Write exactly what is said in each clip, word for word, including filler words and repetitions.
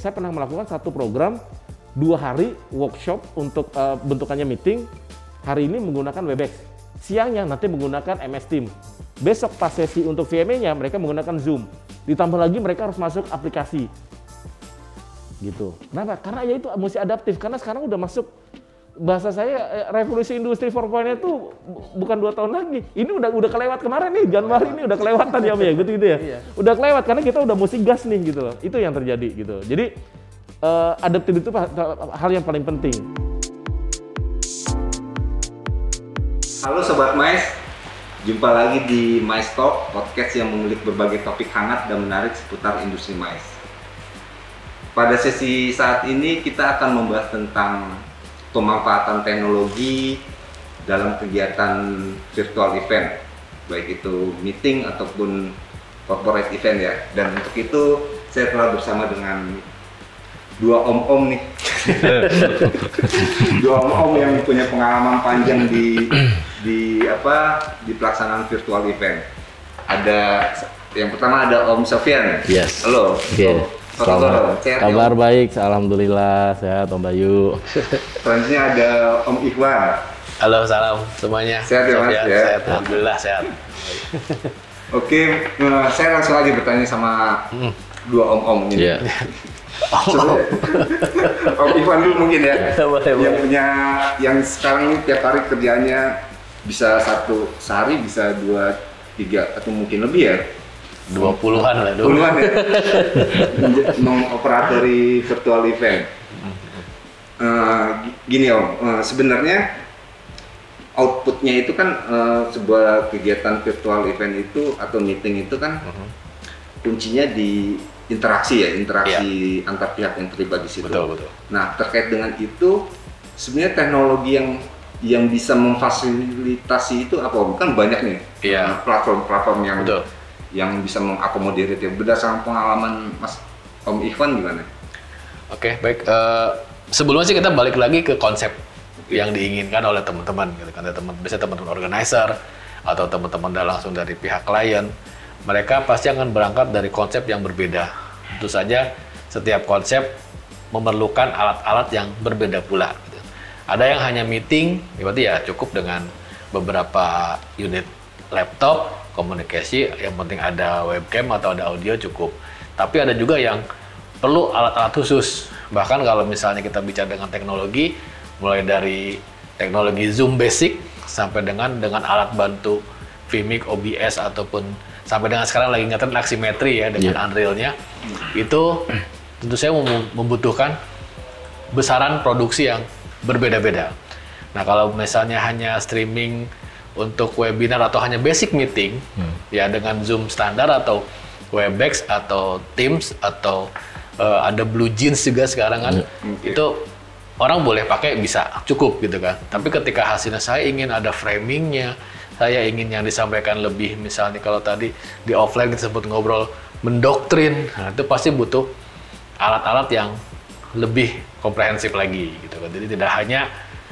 Saya pernah melakukan satu program dua hari workshop untuk uh, bentukannya meeting. Hari ini menggunakan Webex, siangnya nanti menggunakan M S Team. Besok pas sesi untuk V M A-nya mereka menggunakan Zoom. Ditambah lagi mereka harus masuk aplikasi. Gitu. Kenapa? Karena ya itu mesti adaptif. Karena sekarang udah masuk, bahasa saya revolusi industri empat titik nol itu bukan dua tahun lagi. Ini udah udah kelewat kemarin nih, Januari ini udah kelewatan ya, ya gitu gitu ya. Iya. Udah kelewat karena kita udah mesti gas nih gitu loh. Itu yang terjadi gitu. Jadi uh, adaptif itu hal yang paling penting. Halo Sobat Mais, jumpa lagi di Mais Talk, podcast yang mengulik berbagai topik hangat dan menarik seputar industri mais. Pada sesi saat ini kita akan membahas tentang pemanfaatan teknologi dalam kegiatan virtual event, baik itu meeting ataupun corporate event ya. Dan untuk itu saya telah bersama dengan dua om-om nih, dua om-om yang punya pengalaman panjang di di apa di pelaksanaan virtual event. Ada yang pertama ada Om Sofyan. Yes. Halo. Oke. Okay. Selamat. Kabar baik, alhamdulillah sehat Om Bayu. Selanjutnya ada Om Ikhwan. Halo, salam semuanya. Sehat ya Mas? Ya? Sehat, alhamdulillah sehat. Oke, uh, saya langsung aja bertanya sama hmm. dua om-om ini. Yeah. Om Ikhwan dulu mungkin ya, yang punya, yang sekarang ini tiap hari kerjanya bisa satu sehari bisa dua, tiga atau mungkin lebih ya. Dua puluhan lah dulu. Puluhan ya. Mengoperatori virtual event. Uh, gini Om, uh, sebenarnya outputnya itu kan uh, sebuah kegiatan virtual event itu atau meeting itu kan uh-huh. kuncinya di interaksi ya, interaksi yeah. antar pihak yang terlibat di situ. Betul, betul. Nah, terkait dengan itu sebenarnya teknologi yang yang bisa memfasilitasi itu apa? Kan banyak nih yeah. platform-platform yang betul. yang bisa mengakomodir itu. Berdasarkan pengalaman Mas Om Ikhwan gimana? Oke, okay, baik. Uh, sebelumnya sih kita balik lagi ke konsep okay. yang diinginkan oleh teman-teman, gitu kan? Teman, biasanya teman-teman organizer atau teman-teman langsung dari pihak klien. Mereka pasti akan berangkat dari konsep yang berbeda. Tentu saja setiap konsep memerlukan alat-alat yang berbeda pula. Gitu. Ada yang hanya meeting, berarti ya cukup dengan beberapa unit laptop, komunikasi, yang penting ada webcam atau ada audio cukup. Tapi ada juga yang perlu alat-alat khusus. Bahkan kalau misalnya kita bicara dengan teknologi, mulai dari teknologi Zoom basic sampai dengan dengan alat bantu Vimic, O B S ataupun sampai dengan sekarang lagi ngetren Aximetry ya dengan yeah. Unreal-nya. Itu tentu saya membutuhkan besaran produksi yang berbeda-beda. Nah, kalau misalnya hanya streaming untuk webinar atau hanya basic meeting hmm. ya dengan Zoom standar atau Webex atau Teams atau uh, ada Blue Jeans juga sekarang kan hmm. itu orang boleh pakai bisa cukup gitu kan. Tapi ketika hasilnya saya ingin ada framingnya, saya ingin yang disampaikan lebih, misalnya kalau tadi di offline disebut ngobrol mendoktrin, nah itu pasti butuh alat-alat yang lebih komprehensif lagi gitu kan. Jadi tidak hanya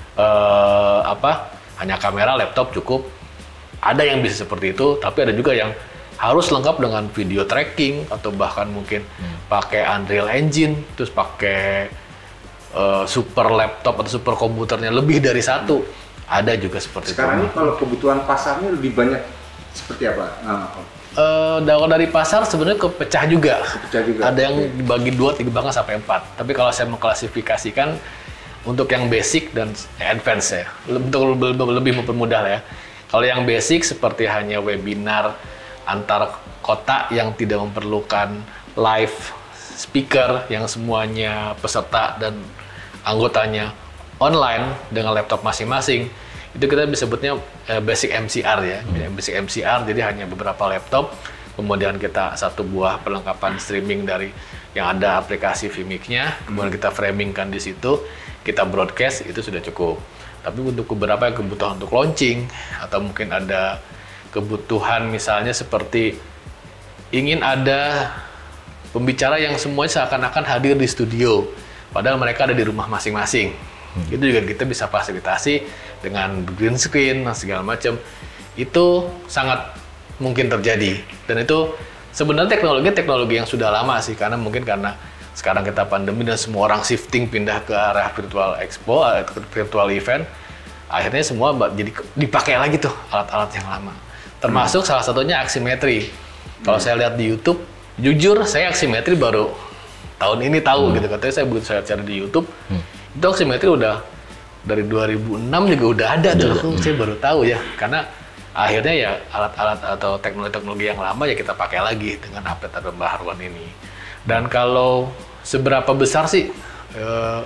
uh, apa hanya kamera, laptop cukup. Ada yang bisa seperti itu, tapi ada juga yang harus lengkap dengan video tracking atau bahkan mungkin hmm. pakai Unreal Engine, terus pakai uh, super laptop atau super komputernya lebih dari satu. Hmm. Ada juga seperti sekarang itu. Sekarang ini kalau kebutuhan pasarnya lebih banyak seperti apa? Nah, uh, dari pasar sebenarnya kepecah juga. Kepecah juga. Ada yang dibagi dua, tiga bahkan sampai empat. Tapi kalau saya mengklasifikasikan untuk yang basic dan advance ya, untuk lebih mempermudah ya. Kalau yang basic seperti hanya webinar antar kota yang tidak memerlukan live speaker, yang semuanya peserta dan anggotanya online dengan laptop masing-masing, itu kita bisa sebutnya basic M C R ya. Hmm. Basic M C R, jadi hanya beberapa laptop, kemudian kita satu buah perlengkapan streaming dari yang ada aplikasi Vimic-nya, kemudian kita framingkan di situ, kita broadcast, itu sudah cukup. Tapi untuk beberapa yang kebutuhan untuk launching atau mungkin ada kebutuhan misalnya seperti ingin ada pembicara yang semuanya seakan-akan hadir di studio padahal mereka ada di rumah masing-masing. Hmm. Itu juga kita bisa fasilitasi dengan green screen dan segala macam. Itu sangat mungkin terjadi dan itu sebenarnya teknologi-teknologi yang sudah lama sih, karena mungkin karena sekarang kita pandemi dan semua orang shifting pindah ke arah virtual expo, ke virtual event, akhirnya semua jadi dipakai lagi tuh alat-alat yang lama. Termasuk hmm. salah satunya aksimetri. Kalau hmm. saya lihat di YouTube, jujur saya aksimetri baru tahun ini tahu hmm. gitu. Katanya saya begitu saya cari di YouTube, hmm. itu aksimetri udah dari dua ribu enam juga udah ada tuh. Hmm. Saya baru tahu ya, karena akhirnya ya alat-alat atau teknologi-teknologi yang lama ya kita pakai lagi dengan update atau pembaharuan ini. Dan kalau seberapa besar sih eh,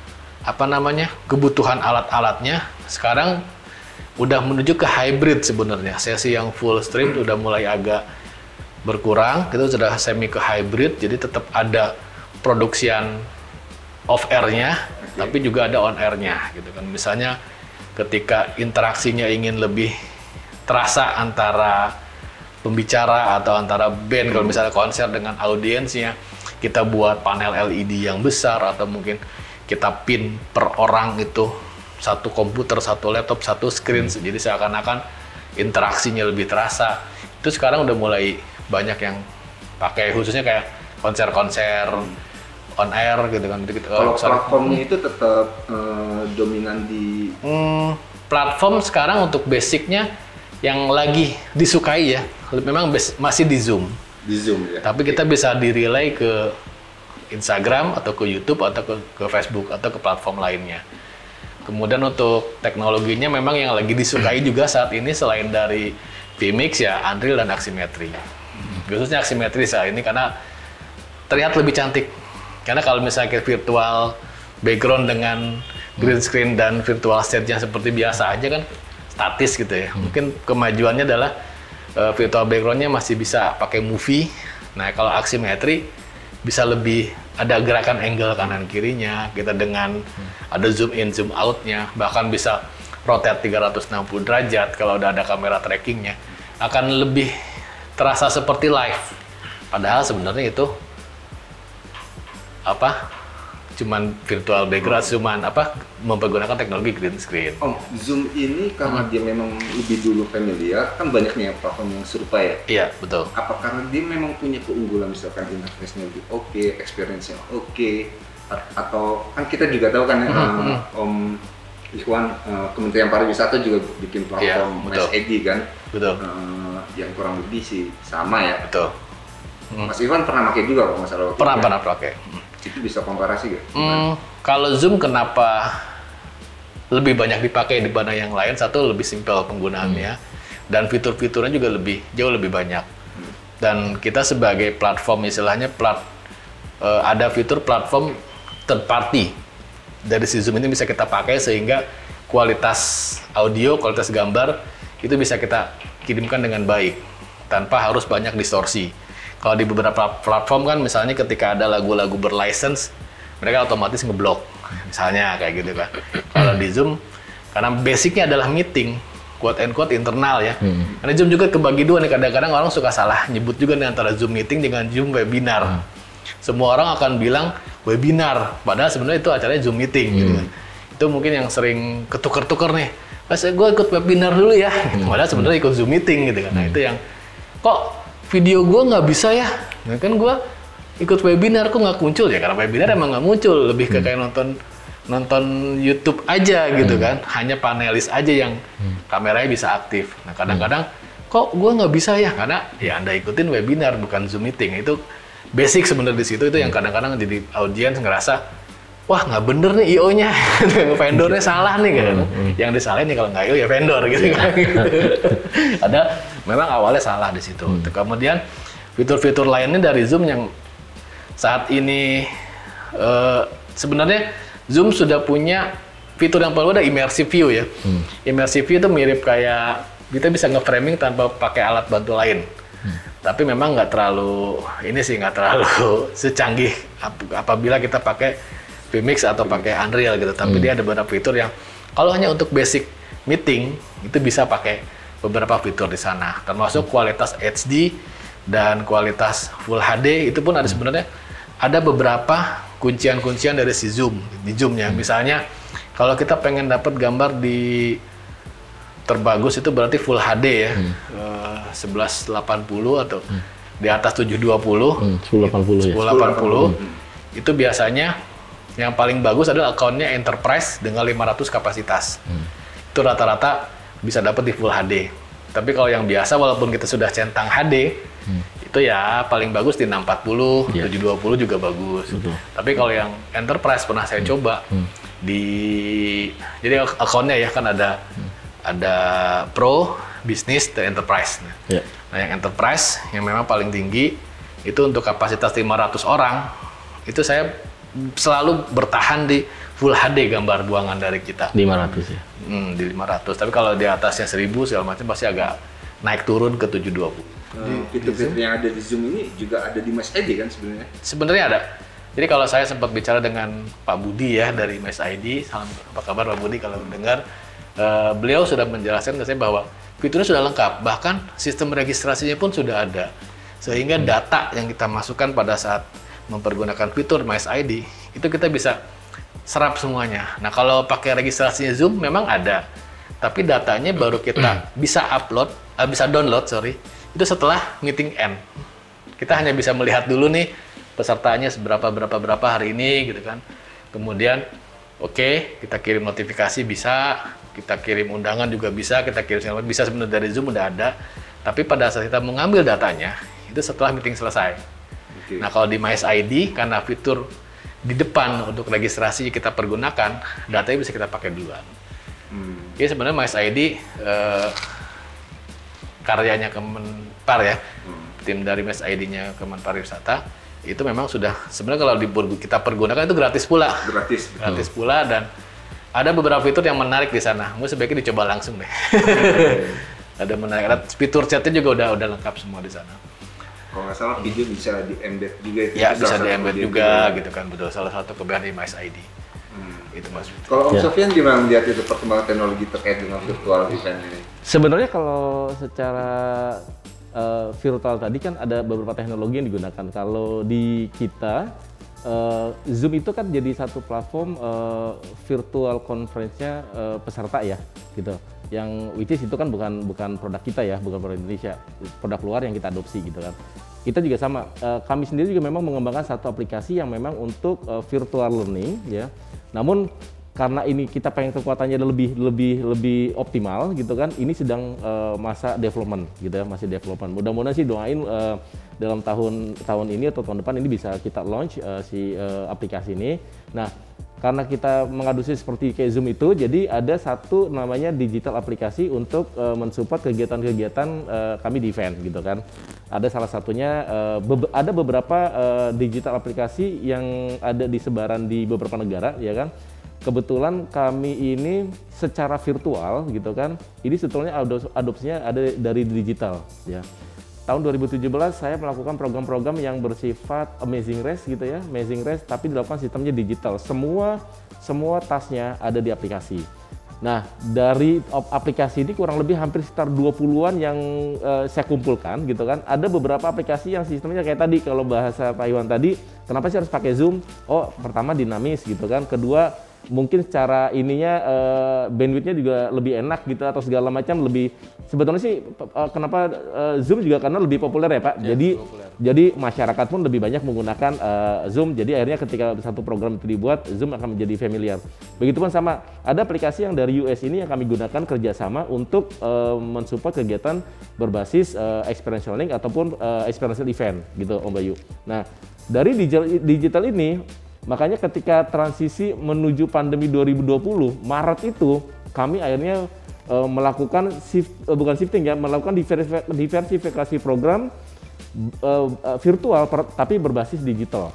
apa namanya kebutuhan alat-alatnya sekarang udah menuju ke hybrid sebenarnya. Sesi yang full stream udah mulai agak berkurang, kita sudah semi ke hybrid, jadi tetap ada produksian off air-nya, okay. tapi juga ada on air-nya gitu kan. Misalnya ketika interaksinya ingin lebih terasa antara pembicara atau antara band, kalau misalnya konser dengan audiensnya, kita buat panel L E D yang besar atau mungkin kita pin per orang itu satu komputer, satu laptop, satu screen, hmm. jadi seakan-akan interaksinya lebih terasa. Itu sekarang udah mulai banyak yang pakai, khususnya kayak konser-konser hmm. on air gitu kan. Kalau platformnya itu tetap uh, dominan di hmm, platform sekarang untuk basicnya yang lagi disukai ya, memang masih di Zoom. Di Zoom ya. Tapi kita bisa di-relay ke Instagram atau ke YouTube atau ke, ke Facebook atau ke platform lainnya. Kemudian untuk teknologinya memang yang lagi disukai juga saat ini selain dari vMix ya Unreal dan Aximetry. Khususnya Aximetry saat ini karena terlihat lebih cantik. Karena kalau misalnya virtual background dengan green screen dan virtual stage yang seperti biasa aja kan statis gitu ya. Hmm. Mungkin kemajuannya adalah uh, virtual background-nya masih bisa pakai movie. Nah, kalau aksimetri bisa lebih ada gerakan angle kanan kirinya, kita dengan hmm. ada zoom in, zoom out-nya, bahkan bisa rotate tiga ratus enam puluh derajat kalau udah ada kamera trackingnya. Akan lebih terasa seperti live. Padahal sebenarnya itu apa? Cuman virtual background, oh. cuman apa mempergunakan teknologi green screen. Om, Zoom ini karena hmm. dia memang lebih dulu familiar, kan banyaknya platform yang serupa ya? Iya, betul. Apa karena dia memang punya keunggulan, misalkan interface-nya lebih oke, okay, experience-nya oke, okay, atau kan kita juga tahu kan hmm. uh, Om Ikhwan, uh, Kementerian Pariwisata juga bikin platform ya, Mas Edi kan? Betul. Uh, yang kurang lebih sih sama ya? Betul. Hmm. Mas Ikhwan pernah pakai juga kalau masalah Pernah, pernah pakai. Itu bisa komparasi gak? Hmm, kalau Zoom kenapa lebih banyak dipakai dibanding yang lain? Satu, lebih simpel penggunaannya hmm. dan fitur-fiturnya juga lebih jauh lebih banyak. Hmm. Dan kita sebagai platform istilahnya plat uh, ada fitur platform third party dari si Zoom ini bisa kita pakai sehingga kualitas audio, kualitas gambar itu bisa kita kirimkan dengan baik tanpa harus banyak distorsi. Kalau di beberapa platform kan misalnya ketika ada lagu-lagu berlicense, mereka otomatis ngeblok, misalnya kayak gitu kan. Kalau di Zoom, karena basicnya adalah meeting, quote and quote internal ya. Hmm. Karena Zoom juga kebagi dua nih, kadang-kadang orang suka salah nyebut juga nih antara Zoom meeting dengan Zoom webinar. Hmm. Semua orang akan bilang webinar, padahal sebenarnya itu acaranya Zoom meeting hmm. gitu kan. Itu mungkin yang sering ketuker-tuker nih, pas gue ikut webinar dulu ya, hmm. padahal sebenarnya ikut Zoom meeting gitu kan. Nah itu yang, kok video gue nggak bisa ya, nah, kan gue ikut webinar kok nggak muncul ya, karena webinar emang nggak muncul, lebih ke kayak nonton nonton YouTube aja gitu kan, hanya panelis aja yang kameranya bisa aktif. Nah kadang-kadang kok gue nggak bisa ya, karena ya Anda ikutin webinar bukan Zoom meeting. Itu basic sebenarnya di situ, itu yang kadang-kadang jadi audiens ngerasa wah nggak bener nih I O-nya, vendornya salah nih kan. Yang disalahin nih kalau nggak I O ya vendor gitu kan. Ada memang awalnya salah di situ. Hmm. Kemudian fitur-fitur lainnya dari Zoom yang saat ini uh, sebenarnya Zoom sudah punya fitur yang paling ada immersive view ya. Hmm. Immersive view itu mirip kayak kita bisa nge-framing tanpa pakai alat bantu lain. Hmm. Tapi memang nggak terlalu ini sih nggak terlalu secanggih ap apabila kita pakai vMix atau pakai Unreal gitu. Tapi hmm. dia ada beberapa fitur yang kalau hanya untuk basic meeting itu bisa pakai beberapa fitur di sana, termasuk kualitas H D dan kualitas Full H D itu pun ada sebenarnya ada beberapa kuncian-kuncian dari si Zoom di Zoom-nya. Misalnya kalau kita pengen dapat gambar di terbagus itu berarti Full H D ya, hmm. uh, seribu delapan puluh atau hmm. di atas tujuh dua puluh, hmm, seribu delapan puluh ya. seribu delapan puluh. itu biasanya yang paling bagus adalah akunnya enterprise dengan lima ratus kapasitas. Hmm. Itu rata-rata bisa dapat di Full H D. Tapi kalau yang biasa walaupun kita sudah centang H D, hmm. itu ya paling bagus di enam empat puluh, yeah. tujuh dua puluh juga bagus. Betul. Tapi kalau yang enterprise pernah saya hmm. coba hmm. di jadi akunnya ya kan ada hmm. ada Pro, Business, dan Enterprise. Yeah. Nah, yang Enterprise yang memang paling tinggi itu untuk kapasitas lima ratus orang, itu saya selalu bertahan di Full H D gambar buangan dari kita. lima ratus ya? Hmm, di lima ratus. Tapi kalau di atasnya seribu segala macam pasti agak naik turun ke tujuh dua puluh. Hmm, fitur-fitur yang ada di Zoom ini juga ada di Mice I D kan sebenarnya? Sebenarnya ada. Jadi kalau saya sempat bicara dengan Pak Budi ya dari Mice I D, salam apa kabar Pak Budi kalau mendengar, uh, beliau sudah menjelaskan ke saya bahwa fiturnya sudah lengkap, bahkan sistem registrasinya pun sudah ada. Sehingga data yang kita masukkan pada saat mempergunakan fitur Mice I D, itu kita bisa serap semuanya. Nah, kalau pakai registrasinya Zoom memang ada, tapi datanya baru kita bisa upload, uh, bisa download, sorry, itu setelah meeting end. Kita hanya bisa melihat dulu nih pesertanya seberapa berapa berapa hari ini, gitu kan. Kemudian, oke, okay, kita kirim notifikasi bisa, kita kirim undangan juga bisa, kita kirim segala bisa sebenarnya dari Zoom udah ada. Tapi pada saat kita mengambil datanya, itu setelah meeting selesai. Okay. Nah, kalau di Mice I D, karena fitur di depan untuk registrasi kita pergunakan, datanya bisa kita pakai duluan. Hmm. Jadi sebenarnya Mice I D eh, karyanya Kemenpar ya, hmm. tim dari Mice I D-nya Kemenpar Wisata, itu memang sudah sebenarnya kalau di, kita pergunakan itu gratis pula. Gratis. Gratis hmm. pula, dan ada beberapa fitur yang menarik di sana. Mungkin sebaiknya dicoba langsung deh. Ada menarik. Ada fitur chatnya juga udah udah lengkap semua di sana. Kalau nggak salah video bisa di embed juga itu. Ya, bisa di embed juga gitu kan, betul. Salah satu kelebihan di Mice I D. Hmm. Itu Mas. Kalau Om ya. Sofyan gimana melihat itu perkembangan teknologi terkait dengan virtual event ini? Sebenarnya kalau secara uh, virtual tadi kan ada beberapa teknologi yang digunakan. Kalau di kita uh, Zoom itu kan jadi satu platform uh, virtual conference-nya uh, peserta ya, gitu. Yang which is itu kan bukan bukan produk kita ya, bukan produk Indonesia, produk luar yang kita adopsi gitu kan. Kita juga sama, uh, kami sendiri juga memang mengembangkan satu aplikasi yang memang untuk uh, virtual learning ya. Namun karena ini kita pengen kekuatannya lebih lebih lebih optimal gitu kan, ini sedang uh, masa development gitu ya, masih development. Mudah-mudahan sih doain uh, dalam tahun tahun ini atau tahun depan ini bisa kita launch uh, si uh, aplikasi ini. Nah, karena kita mengadopsi seperti kayak Zoom itu, jadi ada satu namanya digital aplikasi untuk uh, mensupport kegiatan-kegiatan uh, kami di event gitu kan. Ada salah satunya, uh, be ada beberapa uh, digital aplikasi yang ada di sebaran di beberapa negara ya kan. Kebetulan kami ini secara virtual gitu kan, ini sebetulnya adopsinya ada dari digital ya. Tahun dua ribu tujuh belas saya melakukan program-program yang bersifat Amazing Race gitu ya, Amazing Race tapi dilakukan sistemnya digital. Semua semua tasnya ada di aplikasi. Nah, dari aplikasi ini kurang lebih hampir sekitar dua puluhan yang uh, saya kumpulkan gitu kan. Ada beberapa aplikasi yang sistemnya kayak tadi, kalau bahasa Pak Iwan tadi, kenapa sih harus pakai Zoom? Oh, pertama dinamis gitu kan. Kedua, mungkin secara ininya uh, bandwidthnya juga lebih enak gitu atau segala macam lebih, sebetulnya sih uh, kenapa uh, Zoom juga karena lebih populer ya Pak. Ya, jadi populer. Jadi masyarakat pun lebih banyak menggunakan uh, Zoom. Jadi akhirnya ketika satu program itu dibuat, Zoom akan menjadi familiar. Begitupun sama ada aplikasi yang dari U S ini yang kami gunakan kerjasama untuk uh, mensupport kegiatan berbasis uh, experiential learning ataupun uh, experiential event gitu Om Bayu. Nah, dari digital, digital ini makanya ketika transisi menuju pandemi dua ribu dua puluh, Maret itu kami akhirnya e, melakukan shift, e, bukan shifting ya, melakukan diversifikasi program e, e, virtual per, tapi berbasis digital.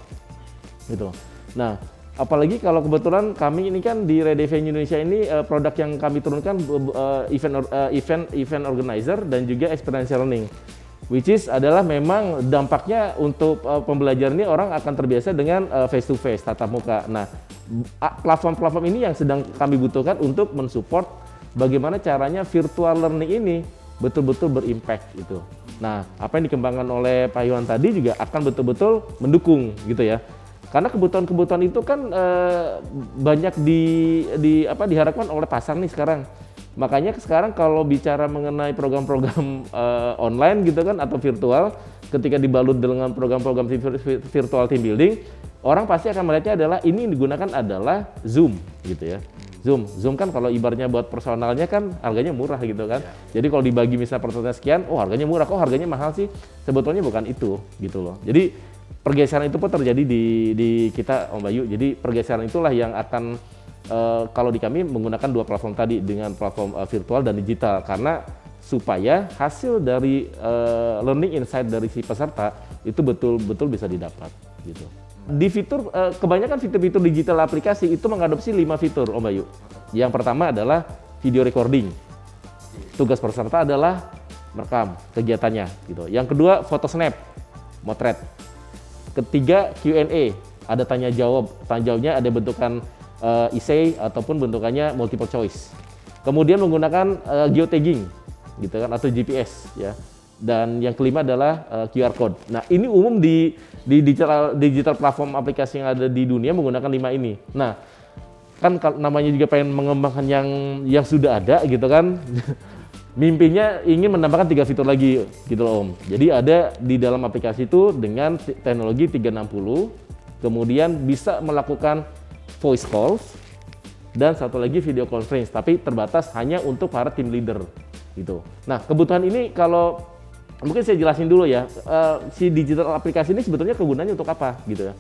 Gitu. Nah, apalagi kalau kebetulan kami ini kan di Red Event Indonesia ini e, produk yang kami turunkan e, event e, event event organizer dan juga experiential learning. Which is adalah memang dampaknya untuk uh, pembelajaran ini orang akan terbiasa dengan uh, face to face, tatap muka. Nah, platform-platform ini yang sedang kami butuhkan untuk mensupport bagaimana caranya virtual learning ini betul-betul berimpact gitu. Nah, apa yang dikembangkan oleh Pak Iwan tadi juga akan betul-betul mendukung gitu ya. Karena kebutuhan-kebutuhan itu kan uh, banyak di, di apa diharapkan oleh pasar nih sekarang. Makanya sekarang kalau bicara mengenai program-program uh, online gitu kan atau virtual, ketika dibalut dengan program-program virtual team building, orang pasti akan melihatnya adalah ini yang digunakan adalah Zoom gitu ya. Zoom, Zoom kan kalau ibaratnya buat personalnya kan harganya murah gitu kan. Ya. Jadi kalau dibagi misalnya persentasenya sekian, oh harganya murah, kok harganya mahal sih? Sebetulnya bukan itu gitu loh. Jadi pergeseran itu pun terjadi di, di kita Om Bayu. Jadi pergeseran itulah yang akan uh, kalau di kami menggunakan dua platform tadi dengan platform uh, virtual dan digital karena supaya hasil dari uh, learning insight dari si peserta itu betul-betul bisa didapat gitu. Di fitur, uh, kebanyakan fitur-fitur digital aplikasi itu mengadopsi lima fitur Om Bayu. Yang pertama adalah video recording. Tugas peserta adalah merekam kegiatannya gitu. Yang kedua foto snap, motret. Ketiga Q and A, ada tanya jawab. Tanya jawabnya ada bentukan uh, essay ataupun bentukannya multiple choice. Kemudian menggunakan uh, geotagging gitu kan atau G P S ya. Dan yang kelima adalah uh, Q R code. Nah, ini umum di di digital digital platform aplikasi yang ada di dunia menggunakan lima ini. Nah, kan namanya juga pengen mengembangkan yang yang sudah ada gitu kan. Mimpinya ingin menambahkan tiga fitur lagi gitu loh Om. Jadi ada di dalam aplikasi itu dengan teknologi tiga enam nol, kemudian bisa melakukan voice calls dan satu lagi video conference, tapi terbatas hanya untuk para team leader gitu. Nah, kebutuhan ini kalau mungkin saya jelasin dulu ya, uh, si digital aplikasi ini sebetulnya kegunaannya untuk apa gitu ya.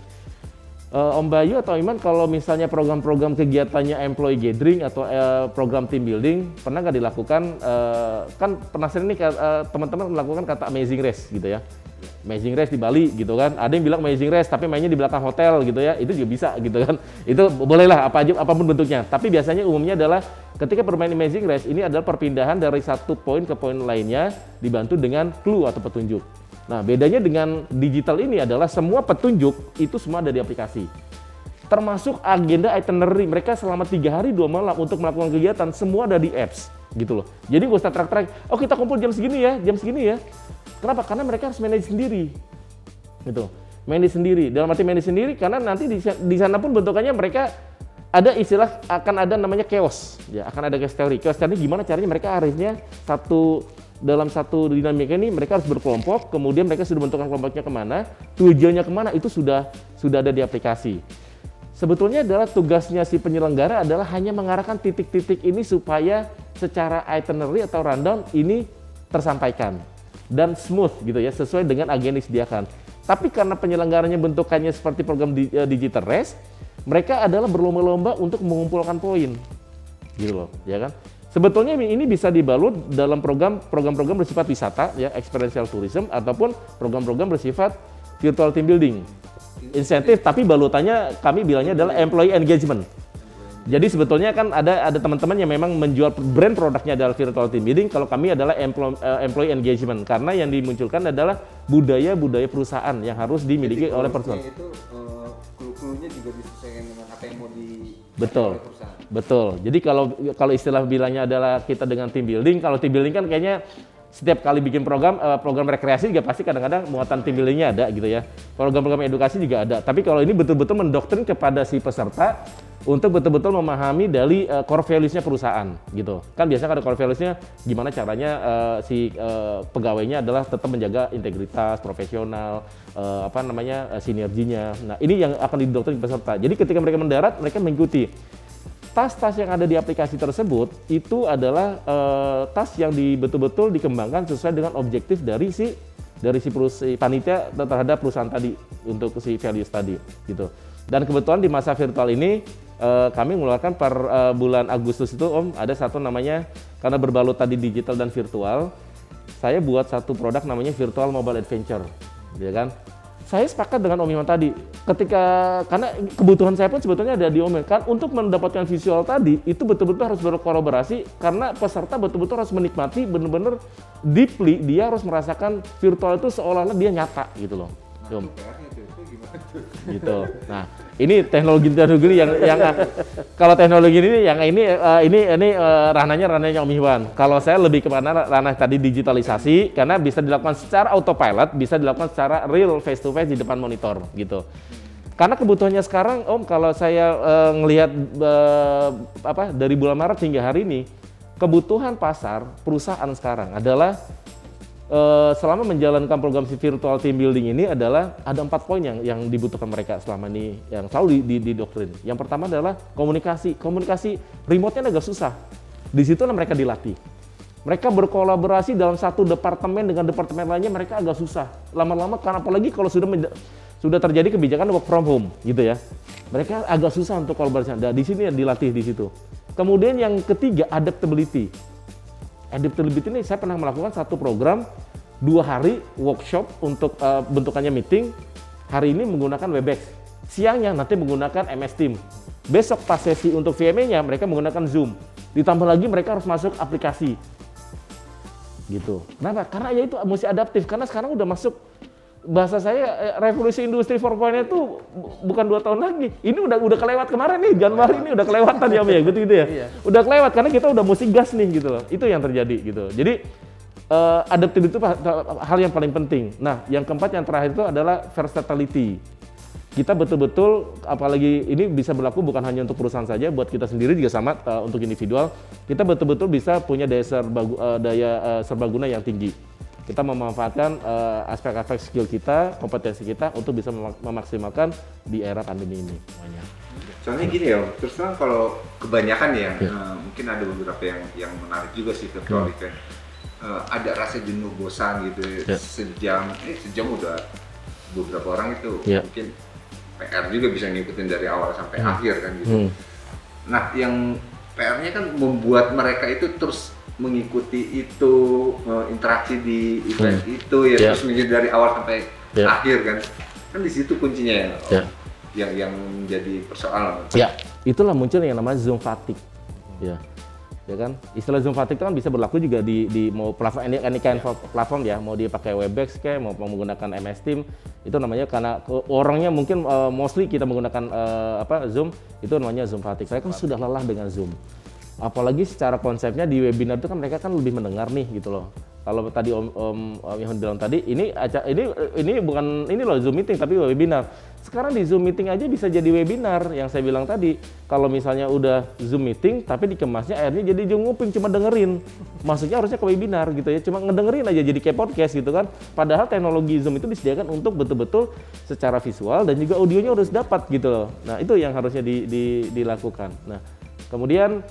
Uh, Om Bayu atau Iman kalau misalnya program-program kegiatannya employee gathering atau uh, program team building pernah nggak dilakukan, uh, kan pernah sering nih uh, teman-teman melakukan kata amazing race gitu ya. Amazing race di Bali gitu kan, ada yang bilang amazing race tapi mainnya di belakang hotel gitu ya, itu juga bisa gitu kan. Itu bolehlah apa aja apapun bentuknya, tapi biasanya umumnya adalah ketika bermain amazing race ini adalah perpindahan dari satu poin ke poin lainnya dibantu dengan clue atau petunjuk. Nah, bedanya dengan digital ini adalah semua petunjuk itu semua ada di aplikasi. Termasuk agenda itinerary, mereka selama tiga hari dua malam untuk melakukan kegiatan semua ada di apps gitu loh. Jadi gak usah track-track, oh kita kumpul jam segini ya, jam segini ya. Kenapa? Karena mereka harus manage sendiri. Gitu. Manage sendiri. Dalam arti manage sendiri karena nanti di, di sana pun bentukannya mereka ada istilah akan ada namanya chaos. Ya, akan ada chaos theory. Chaos theory gimana caranya mereka harusnya satu dalam satu dinamika ini mereka harus berkelompok, kemudian mereka sudah bentukkan kelompoknya kemana, tujuannya kemana itu sudah sudah ada di aplikasi. Sebetulnya adalah tugasnya si penyelenggara adalah hanya mengarahkan titik-titik ini supaya secara itinerary atau rundown ini tersampaikan dan smooth gitu ya, sesuai dengan agenda yang disediakan. Tapi karena penyelenggaranya bentukannya seperti program di, uh, digital race, mereka adalah berlomba-lomba untuk mengumpulkan poin, gitu loh, ya kan? Sebetulnya ini bisa dibalut dalam program program-program bersifat wisata ya, experiential tourism ataupun program-program bersifat virtual team building. Insentif tapi balutannya kami bilangnya adalah employee engagement. Jadi sebetulnya kan ada ada teman-teman yang memang menjual brand produknya adalah virtual team building, kalau kami adalah employee, uh, employee engagement karena yang dimunculkan adalah budaya-budaya perusahaan yang harus dimiliki oleh perusahaan. Itu uh, clue-cluenya juga disesuaikan dengan apa yang mau di Betul. Betul. Jadi kalau kalau istilah bilangnya adalah kita dengan team building, kalau team building kan kayaknya setiap kali bikin program uh, program rekreasi juga pasti kadang-kadang muatan team buildingnya ada gitu ya. Program-program edukasi juga ada. Tapi kalau ini betul-betul mendoktrin kepada si peserta untuk betul-betul memahami dari uh, core values-nya perusahaan gitu. Kan biasanya ada core values-nya gimana caranya uh, si uh, pegawainya adalah tetap menjaga integritas, profesional, uh, apa namanya uh, sinerginya. Nah, ini yang akan didoktrin peserta. Jadi ketika mereka mendarat, mereka mengikuti. Tas-tas yang ada di aplikasi tersebut itu adalah uh, tas yang di, betul-betul dikembangkan sesuai dengan objektif dari si dari si, si panitia terhadap perusahaan tadi untuk si values tadi gitu. Dan kebetulan di masa virtual ini uh, kami mengeluarkan per uh, bulan Agustus itu Om ada satu namanya karena berbalut tadi digital dan virtual, saya buat satu produk namanya Virtual Mobile Adventure, ya kan? Saya sepakat dengan Om Iman tadi, ketika karena kebutuhan saya pun sebetulnya ada di Om Iman, kan untuk mendapatkan visual tadi itu betul-betul harus berkolaborasi karena peserta betul-betul harus menikmati benar-benar deeply, dia harus merasakan virtual itu seolah-olah dia nyata gitu loh. Om. Gitu. Nah, ini teknologi-teknologi yang yang kalau teknologi ini yang ini uh, ini ini uh, ranahnya ranahnya Om Iwan. Kalau saya lebih kepada ranah tadi digitalisasi karena bisa dilakukan secara autopilot, bisa dilakukan secara real face to face di depan monitor gitu. Karena kebutuhannya sekarang Om kalau saya uh, ngelihat uh, apa dari bulan Maret hingga hari ini kebutuhan pasar perusahaan sekarang adalah uh, selama menjalankan program si virtual team building ini adalah ada empat poin yang yang dibutuhkan mereka selama ini yang selalu di, di, di doktrin. Yang pertama adalah komunikasi. Komunikasi remote-nya agak susah. Di situ mereka dilatih. Mereka berkolaborasi dalam satu departemen dengan departemen lainnya mereka agak susah. Lama-lama karena apalagi kalau sudah sudah terjadi kebijakan work from home gitu ya. Mereka agak susah untuk kolaborasi. Nah, di sini dilatih di situ. Kemudian yang ketiga adaptability. Adaptability ini saya pernah melakukan satu program dua hari workshop untuk uh, bentukannya meeting. Hari ini menggunakan Webex. Siangnya nanti menggunakan M S Team. Besok pas sesi untuk V M A-nya mereka menggunakan Zoom. Ditambah lagi mereka harus masuk aplikasi. Gitu. Kenapa? Karena ya itu mesti adaptif. Karena sekarang udah masuk bahasa saya revolusi industri empat titik nol itu bukan dua tahun lagi. Ini udah udah kelewat kemarin nih, Januari ini udah kelewatan ya, ya, gitu gitu ya. Iya. Udah kelewat karena kita udah mesti gas nih gitu loh. Itu yang terjadi gitu. Jadi uh, adaptif itu hal yang paling penting. Nah, yang keempat yang terakhir itu adalah versatility. Kita betul-betul, apalagi ini bisa berlaku bukan hanya untuk perusahaan saja, buat kita sendiri juga sama uh, untuk individual. Kita betul-betul bisa punya daya, serbagu, uh, daya uh, serbaguna yang tinggi. Kita memanfaatkan uh, aspek-aspek skill kita, kompetensi kita untuk bisa mem memaksimalkan di era pandemi ini. Semuanya. Soalnya gini ya, terus terang kalau kebanyakan ya, ya. Uh, mungkin ada beberapa yang yang menarik juga sih virtual event. Uh, ada rasa jenuh bosan gitu, ya. sejam, eh sejam udah beberapa orang itu ya. Mungkin P R juga bisa ngikutin dari awal sampai hmm. akhir kan gitu. Hmm. Nah, yang P R-nya kan membuat mereka itu terus mengikuti itu, uh, interaksi di event hmm. itu ya, yeah. terus mengikuti dari awal sampai yeah. akhir kan. Kan di situ kuncinya ya, yeah. yang yang menjadi persoalan. Ya, yeah. itulah muncul yang namanya Zoom fatigue. Ya. Ya kan, istilah Zoom fatigue itu kan bisa berlaku juga di, di mau platform ini any kind of platform ya, mau dia pakai Webex kayak mau menggunakan M S Team, itu namanya karena orangnya mungkin uh, mostly kita menggunakan uh, apa Zoom, itu namanya Zoom fatigue. Mereka kan sudah lelah dengan Zoom. Apalagi secara konsepnya di webinar itu kan mereka kan lebih mendengar nih gitu loh. Kalau tadi Om Om, Om Yohan bilang tadi ini aja ini ini bukan ini loh Zoom meeting tapi webinar. Sekarang di Zoom meeting aja bisa jadi webinar yang saya bilang tadi. Kalau misalnya udah Zoom meeting tapi dikemasnya akhirnya jadi Zoom nguping cuma dengerin. Maksudnya harusnya ke webinar gitu ya. Cuma ngedengerin aja jadi kayak podcast gitu kan. Padahal teknologi Zoom itu disediakan untuk betul-betul secara visual dan juga audionya harus dapat gitu loh. Nah, itu yang harusnya di, di, dilakukan. Nah, kemudian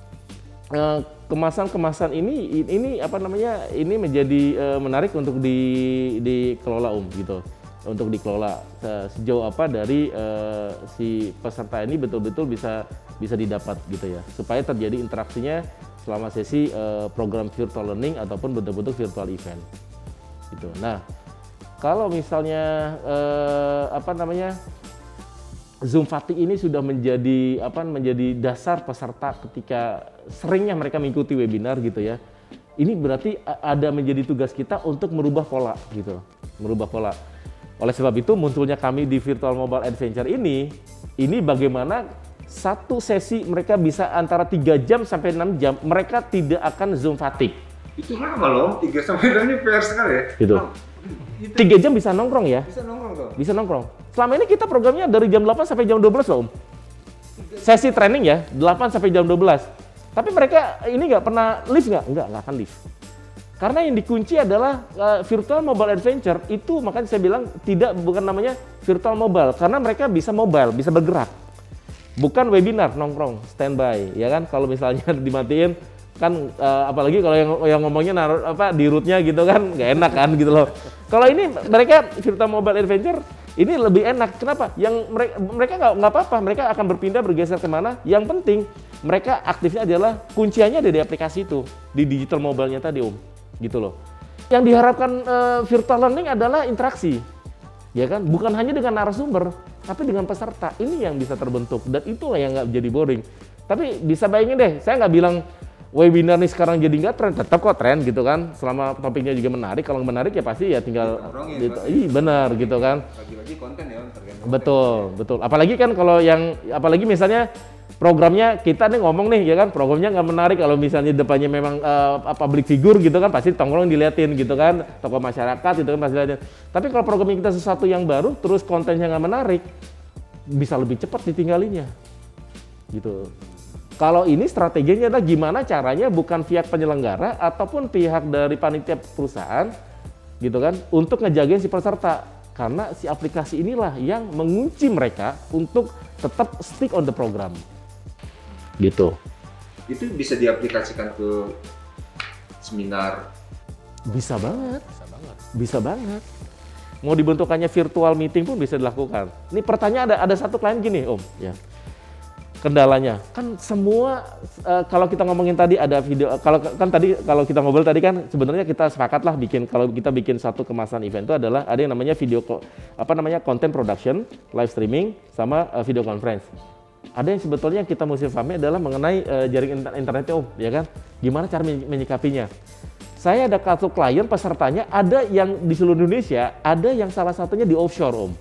kemasan-kemasan ini ini apa namanya ini menjadi uh, menarik untuk di dikelola Om gitu, untuk dikelola uh, sejauh apa dari uh, si peserta ini betul-betul bisa bisa didapat gitu ya, supaya terjadi interaksinya selama sesi uh, program virtual learning ataupun betul-betul virtual event gitu. Nah, kalau misalnya uh, apa namanya Zoom fatigue ini sudah menjadi apa menjadi dasar peserta ketika seringnya mereka mengikuti webinar gitu ya. Ini berarti ada menjadi tugas kita untuk merubah pola gitu, merubah pola. Oleh sebab itu munculnya kami di Virtual Mobile Adventure ini, ini bagaimana satu sesi mereka bisa antara tiga jam sampai enam jam, mereka tidak akan Zoom fatigue. Itu lama loh, tiga sampai enam ini P R sekali ya. Gitu. Tiga jam bisa nongkrong ya? Bisa nongkrong tuh. Bisa nongkrong. Selama ini kita programnya dari jam delapan sampai jam dua belas loh Om. Sesi training ya, delapan sampai jam dua belas. Tapi mereka ini nggak pernah live nggak? Nggak, nggak akan live. Karena yang dikunci adalah uh, Virtual Mobile Adventure itu makanya saya bilang tidak bukan namanya Virtual Mobile. Karena mereka bisa mobile, bisa bergerak. Bukan webinar nongkrong, standby. Ya kan, kalau misalnya dimatiin, kan uh, apalagi kalau yang yang ngomongnya naruh apa di rootnya gitu kan nggak enak kan gitu loh. Kalau ini mereka Virtual Mobile Adventure ini lebih enak. Kenapa? Yang mereka mereka nggak nggak apa-apa, mereka akan berpindah bergeser kemana. Yang penting mereka aktifnya adalah kunciannya ada di aplikasi itu, di digital mobile-nya tadi Om, gitu loh. Yang diharapkan uh, virtual learning adalah interaksi, ya kan? Bukan hanya dengan narasumber, tapi dengan peserta. Ini yang bisa terbentuk dan itulah yang nggak jadi boring. Tapi bisa bayangin deh, saya nggak bilang webinar nih sekarang jadi nggak tren, tetap kok tren gitu kan. Selama topiknya juga menarik, kalau menarik ya pasti ya tinggal, iya benar gitu kan. Lagi-lagi konten ya, tergantung. Betul, konten. Betul. Apalagi kan kalau yang, apalagi misalnya programnya kita nih ngomong nih ya kan, programnya nggak menarik kalau misalnya depannya memang uh, public figure gitu kan, pasti tongkrong diliatin gitu kan, tokoh masyarakat gitu kan pasti diliatin. Tapi kalau programnya kita sesuatu yang baru, terus kontennya nggak menarik, bisa lebih cepat ditinggalinya, gitu. Kalau ini strateginya adalah gimana caranya bukan pihak penyelenggara ataupun pihak dari panitia perusahaan gitu kan untuk ngejagain si peserta, karena si aplikasi inilah yang mengunci mereka untuk tetap stick on the program gitu. Itu bisa diaplikasikan ke seminar? Bisa banget, Bisa banget. bisa banget. Mau dibentukannya virtual meeting pun bisa dilakukan. Ini pertanyaan ada ada satu klien gini Om, ya. Kendalanya kan semua uh, kalau kita ngomongin tadi ada video, kalau kan tadi kalau kita ngobrol tadi kan sebenarnya kita sepakat lah bikin, kalau kita bikin satu kemasan event itu adalah ada yang namanya video apa namanya content production, live streaming sama uh, video conference. Ada yang sebetulnya kita mesti pahami adalah mengenai uh, jaring internetnya Om, ya kan? Gimana cara menyikapinya? Saya ada satu klien pesertanya ada yang di seluruh Indonesia, ada yang salah satunya di offshore Om.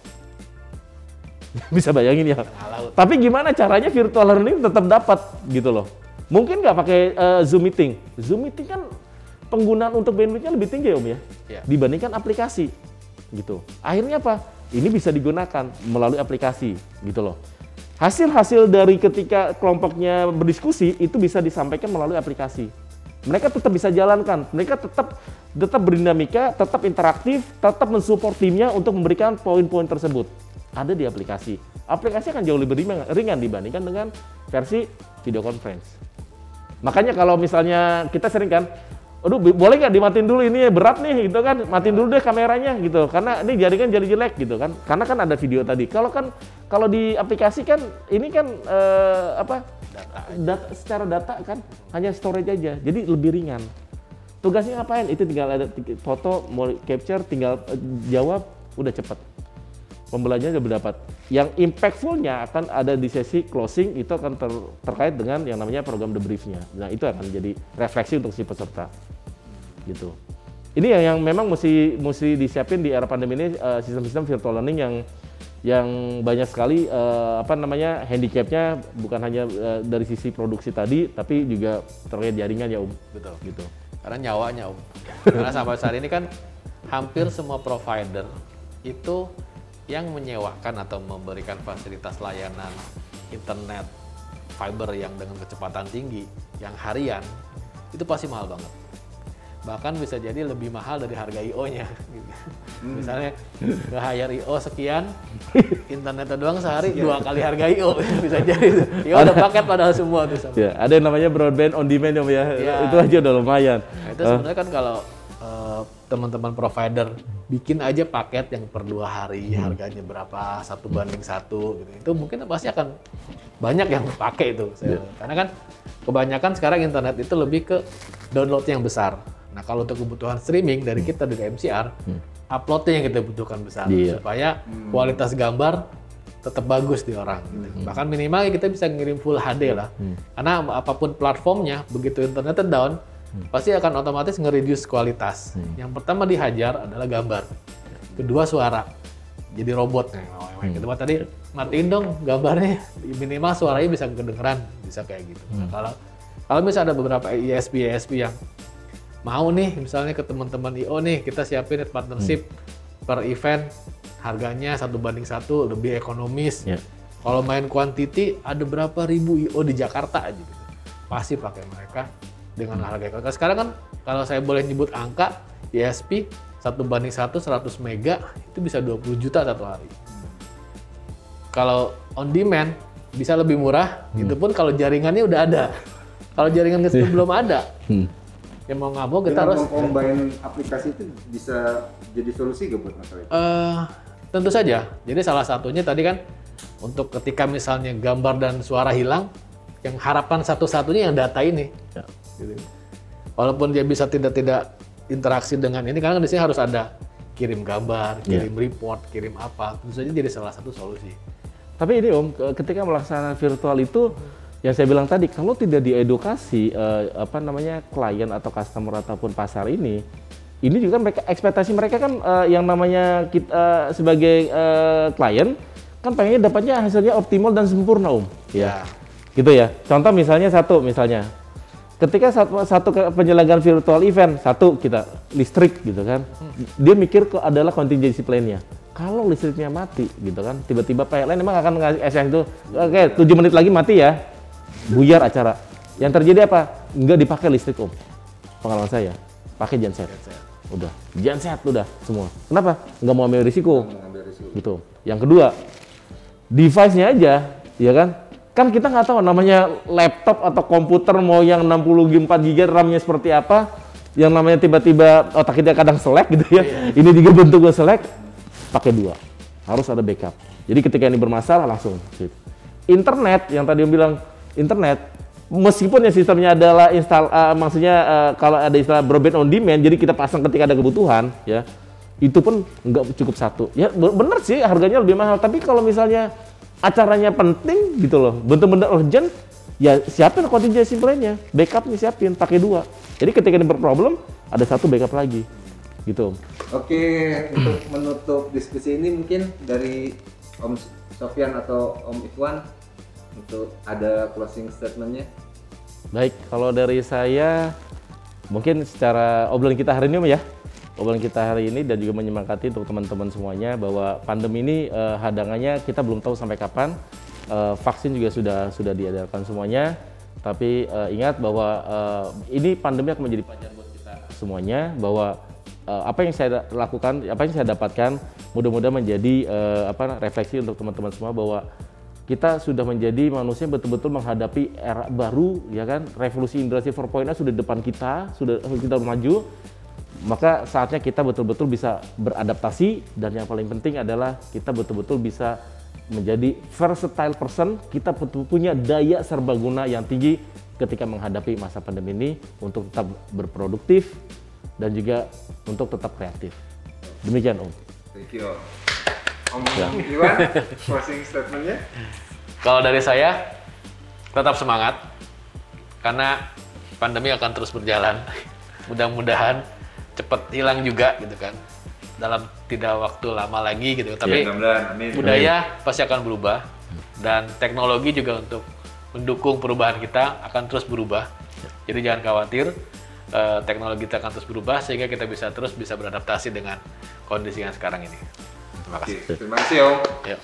Bisa bayangin ya. Tapi gimana caranya virtual learning tetap dapat gitu loh. Mungkin nggak pakai uh, Zoom meeting. Zoom meeting kan penggunaan untuk bandwidth-nya lebih tinggi Om ya, Ya. dibandingkan aplikasi gitu. Akhirnya apa? Ini bisa digunakan melalui aplikasi gitu loh. Hasil-hasil dari ketika kelompoknya berdiskusi itu bisa disampaikan melalui aplikasi. Mereka tetap bisa jalankan, mereka tetap tetap berdinamika, tetap interaktif, tetap mensupport timnya untuk memberikan poin-poin tersebut. Ada di aplikasi. Aplikasi akan jauh lebih ringan, ringan dibandingkan dengan versi video conference. Makanya kalau misalnya kita sering kan, aduh boleh nggak dimatiin dulu ini berat nih gitu kan, matiin dulu deh kameranya gitu, karena ini jaringan jadi jelek gitu kan, karena kan ada video tadi. Kalau kan kalau di aplikasi kan ini kan eh, apa Data. data secara data kan hanya storage aja, jadi lebih ringan. Tugasnya ngapain? Itu tinggal ada foto, mau capture, tinggal eh, jawab, udah cepet. Pembelajarannya sudah dapat. Yang impactful-nya akan ada di sesi closing, itu akan ter, terkait dengan yang namanya program debrief-nya. Nah, itu akan jadi refleksi untuk si peserta. Gitu. Ini yang, yang memang mesti mesti disiapin di era pandemi ini, uh, sistem-sistem virtual learning yang yang banyak sekali uh, apa namanya handicap-nya, bukan hanya uh, dari sisi produksi tadi, tapi juga terkait jaringan ya Om. Betul. Gitu. Karena nyawanya Om. Karena sampai saat ini kan hampir semua provider itu yang menyewakan atau memberikan fasilitas layanan internet fiber yang dengan kecepatan tinggi, yang harian, itu pasti mahal banget. Bahkan bisa jadi lebih mahal dari harga I O-nya. Hmm. Misalnya nge-hire I O sekian, internetnya doang sehari dua kali harga I O, bisa jadi. I O udah paket padahal semua tuh. Sama. Ya, ada yang namanya broadband on demand ya, ya. Itu aja udah lumayan. Nah, itu sebenarnya kan kalau uh, teman-teman provider bikin aja paket yang per dua hari, hmm. harganya berapa, satu banding satu, gitu. Itu mungkin pasti akan banyak yang pakai itu. Yeah. Karena kan kebanyakan sekarang internet itu lebih ke download yang besar. Nah kalau untuk kebutuhan streaming dari kita dari M C R, hmm. uploadnya yang kita butuhkan besar, yeah. supaya hmm. kualitas gambar tetap bagus di orang. Gitu. Hmm. Bahkan minimal kita bisa ngirim full H D lah. Hmm. Karena apapun platformnya, begitu internetnya down, Hmm. pasti akan otomatis nge-reduce kualitas. Hmm. Yang pertama dihajar adalah gambar. Kedua suara. Jadi robot. Hmm. Kedua tadi matiin dong gambarnya. Minimal suaranya bisa kedengeran. Bisa kayak gitu. Hmm. Nah, kalau kalau misalnya ada beberapa I S P I S P yang mau nih misalnya ke teman-teman I O nih kita siapin partnership hmm. per event harganya satu banding satu lebih ekonomis. Yeah. Kalau main quantity ada berapa ribu I O di Jakarta aja gitu. Pasti pakai mereka dengan harga ekonomi. Sekarang kan kalau saya boleh nyebut angka, I S P satu banding satu seratus mega itu bisa dua puluh juta satu hari. Kalau on demand bisa lebih murah, hmm. itu pun kalau jaringannya udah ada. Kalau jaringan itu belum ada, hmm. ya mau nggak mau kita Dengan harus combine aplikasi itu bisa jadi solusi gak buat masalah itu? Uh, tentu saja. Jadi salah satunya tadi kan untuk ketika misalnya gambar dan suara hilang, yang harapan satu-satunya yang data ini. Ya. Gitu. Walaupun dia bisa tidak tidak interaksi dengan ini, karena di sini harus ada kirim gambar, kirim yeah. report, kirim apa, tentu saja jadi salah satu solusi. Tapi ini Om, ketika melaksanakan virtual itu, hmm. yang saya bilang tadi, kalau tidak diedukasi eh, apa namanya klien atau customer ataupun pasar ini, ini juga mereka ekspektasi mereka kan eh, yang namanya kita eh, sebagai eh, klien kan pengennya dapatnya hasilnya optimal dan sempurna Om. Ya. Gitu ya. Contoh misalnya satu misalnya. Ketika satu, satu penyelenggaraan virtual event, satu kita listrik gitu kan, hmm. dia mikir ke adalah contingency plan-nya. Kalau listriknya mati gitu kan, tiba-tiba P L N emang akan ngasih S M S itu, oke okay, tujuh menit lagi mati ya. buyar acara. Yang terjadi apa? Nggak dipakai listrik om. Pengalaman saya, pakai genset. Udah, genset udah semua. Kenapa? Nggak mau ambil risiko. Gitu. Yang kedua, device-nya aja, ya kan? Kan kita nggak tahu namanya laptop atau komputer mau yang enam puluh giga empat giga RAM-nya seperti apa, yang namanya tiba-tiba otak kita kadang selek gitu ya. Iya. Ini juga bentuknya selek, pakai dua. Harus ada backup. Jadi ketika ini bermasalah langsung. Internet yang tadi yang bilang internet, meskipun ya sistemnya adalah install, uh, maksudnya uh, kalau ada istilah broadband on demand, jadi kita pasang ketika ada kebutuhan, ya itu pun nggak cukup satu. Ya bener sih harganya lebih mahal, tapi kalau misalnya acaranya penting gitu loh, bener-bener urgent, ya siapin contingency plan-nya, backupnya siapin, pakai dua. Jadi ketika ini berproblem, ada satu backup lagi, gitu. Oke, untuk menutup diskusi ini mungkin dari Om Sofyan atau Om Ikhwan, untuk ada closing statement-nya. Baik, kalau dari saya, mungkin secara obrolan kita hari ini Om ya, obrolan kita hari ini dan juga menyemangati untuk teman-teman semuanya bahwa pandemi ini eh, hadangannya kita belum tahu sampai kapan. Eh, vaksin juga sudah sudah diadakan semuanya, tapi eh, ingat bahwa eh, ini pandemi akan menjadi pelajaran buat kita semuanya, bahwa eh, apa yang saya lakukan, apa yang saya dapatkan, mudah-mudahan menjadi eh, apa refleksi untuk teman-teman semua bahwa kita sudah menjadi manusia yang betul-betul menghadapi era baru, ya kan? Revolusi industri empat titik nol sudah di depan kita, sudah kita maju. Maka saatnya kita betul-betul bisa beradaptasi, dan yang paling penting adalah kita betul-betul bisa menjadi versatile person, kita betul punya daya serbaguna yang tinggi ketika menghadapi masa pandemi ini untuk tetap berproduktif dan juga untuk tetap kreatif. Demikian Om. Thank you Om. Om ya. Iwan, closing statement-nya? Kalau dari saya, tetap semangat, karena pandemi akan terus berjalan. Mudah-mudahan cepat hilang juga gitu kan, dalam tidak waktu lama lagi gitu. Tapi ya, amin. Budaya pasti akan berubah, dan teknologi juga untuk mendukung perubahan kita akan terus berubah. Jadi jangan khawatir, eh, teknologi kita akan terus berubah sehingga kita bisa terus bisa beradaptasi dengan kondisi yang sekarang ini. Terima kasih. Oke, terima kasih Om. Ya.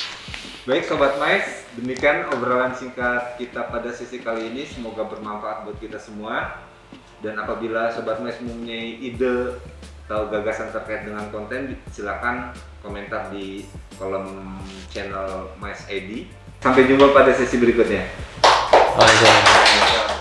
Baik Sobat Mais, demikian obrolan singkat kita pada sesi kali ini. Semoga bermanfaat buat kita semua. Dan apabila Sobat Mais mempunyai ide atau gagasan terkait dengan konten, silakan komentar di kolom channel Mais I D. Sampai jumpa pada sesi berikutnya. Waalaikumsalam.